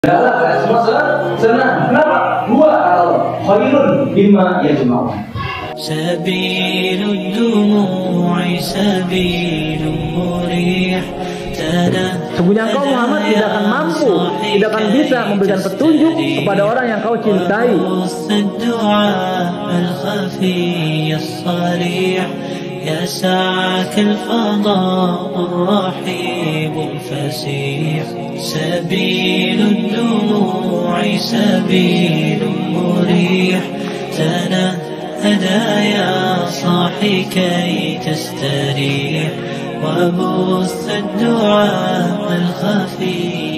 Enggak semua senang. Kenapa? Huwa khairun mimma yajma'un. Sabilud dumu'i sabilun murih. Sungguhnya engkau Muhammad tidak akan mampu, tidak akan bisa memberikan petunjuk kepada orang yang kau cintai. يا ساعك الفضاء الرحيب الفسيح سبيل الدموع سبيل مريح تنهدى يا صاحي كي تستريح وبث الدعاء الخفي